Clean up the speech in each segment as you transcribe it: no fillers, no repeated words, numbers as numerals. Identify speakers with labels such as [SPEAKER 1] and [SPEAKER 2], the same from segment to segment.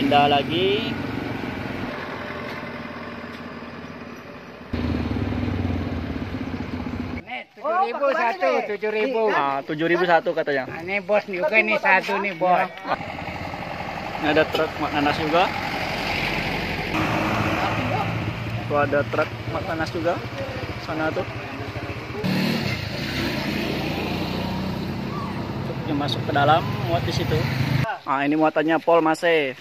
[SPEAKER 1] pindah lagi.
[SPEAKER 2] Nih, 7.000 satu, 7.000.
[SPEAKER 1] Ah, 7.000 satu katanya.
[SPEAKER 2] Nah, ini bos juga nih satu nih bos.
[SPEAKER 1] Ini ada truk mak nanas juga. Tuh ada truk mak nanas juga. Sana tuh. Truknya masuk ke dalam, muat di situ. Ah, ini muatannya pol masih.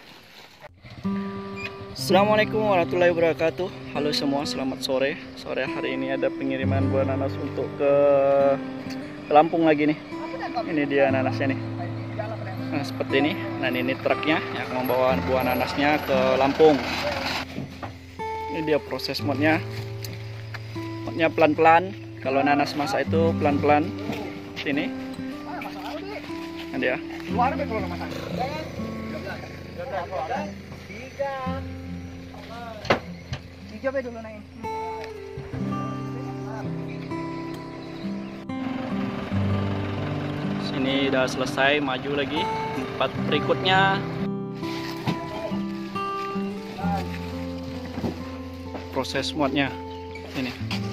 [SPEAKER 1] Assalamualaikum warahmatullahi wabarakatuh. Halo semua, selamat sore. Sore hari ini ada pengiriman buah nanas untuk ke Lampung lagi nih. Ini dia nanasnya nih. Nah, seperti ini. Dan ini truknya yang membawa buah nanasnya ke Lampung. Ini dia proses modnya. Modnya pelan-pelan. Kalau nanas masak itu pelan-pelan. Sini. Nah dia.
[SPEAKER 2] Coba dulu naik.
[SPEAKER 1] Sini udah selesai, maju lagi tempat berikutnya. Proses muatnya ini.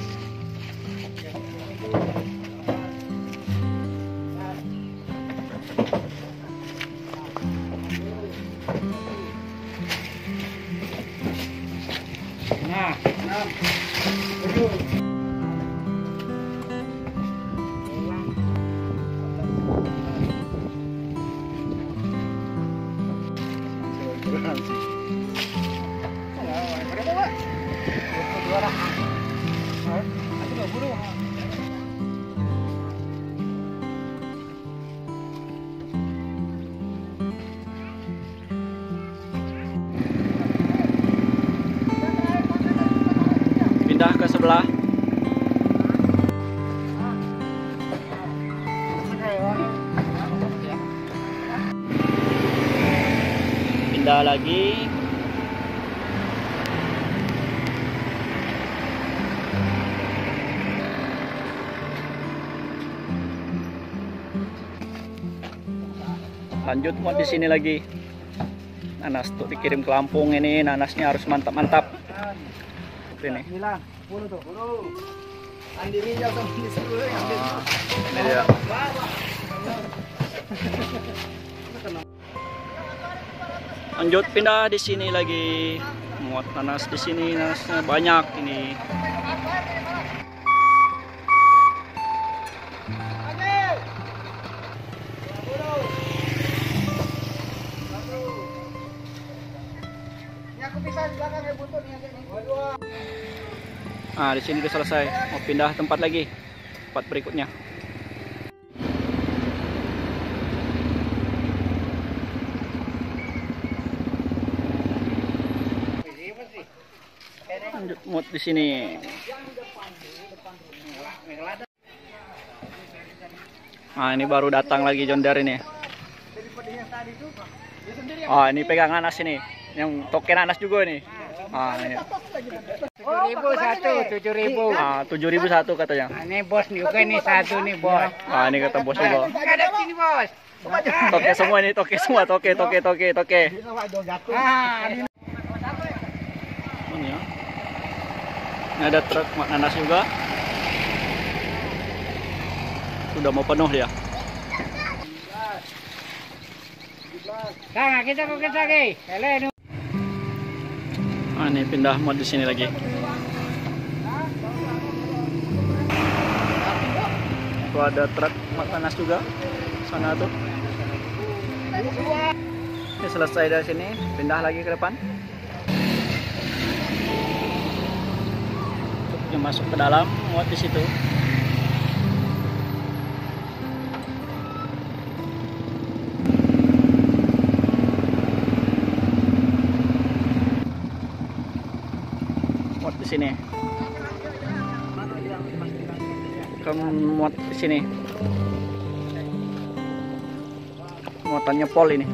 [SPEAKER 1] Pindah ke sebelah. Pindah lagi. Lanjut muat di sini lagi. Nanas tuh dikirim ke Lampung ini, nanasnya harus mantap-mantap. Ini. Ini dia. Lanjut pindah di sini lagi. Muat nanas di sini, nanasnya banyak ini. Nah, di sini udah selesai. Mau pindah tempat lagi, tempat berikutnya. Lanjut muat di sini. Nah, ini baru datang lagi John Deere ini. Oh, ini pegang nanas ini. Yang token nanas juga ini. Ah, ini.
[SPEAKER 2] 7.000 satu, 7.000.
[SPEAKER 1] Ah, 7.000 satu katanya.
[SPEAKER 2] Nah, ini bos juga nih satu nih bos.
[SPEAKER 1] Ah, ini kata bos juga.
[SPEAKER 2] Ada sini bos.
[SPEAKER 1] Toke semua ini, toke semua, toke.
[SPEAKER 2] Ah,
[SPEAKER 1] Ini ya. Ini ada truk mak nanas juga. Sudah mau penuh dia.
[SPEAKER 2] nah kita lagi.
[SPEAKER 1] Ah, ini pindah mod di sini lagi. Tuh ada truk mak nanas juga. Sana tuh. Ini selesai dari sini, pindah lagi ke depan. Truknya masuk ke dalam, muat di situ. Muat di sini. Muat di sini. Muatannya pol ini.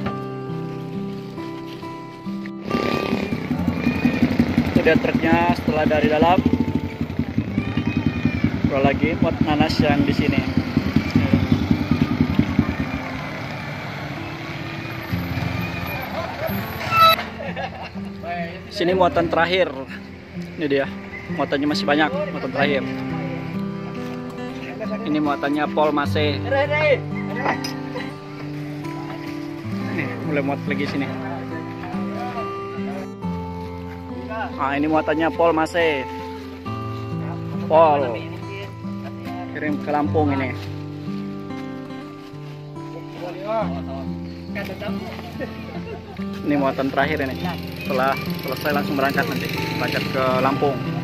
[SPEAKER 1] Itu dia truknya setelah dari dalam. Keluar lagi muat nanas yang di sini. Sini muatan terakhir. Ini dia. Muatannya masih banyak, muatan terakhir. Ini muatannya Pol Mase. Nih, mulai muat lagi sini. Nah, ini muatannya Pol Mase. Pol. Kirim ke Lampung ini. Ini muatan terakhir ini. Setelah selesai langsung berangkat nanti. Berangkat ke Lampung.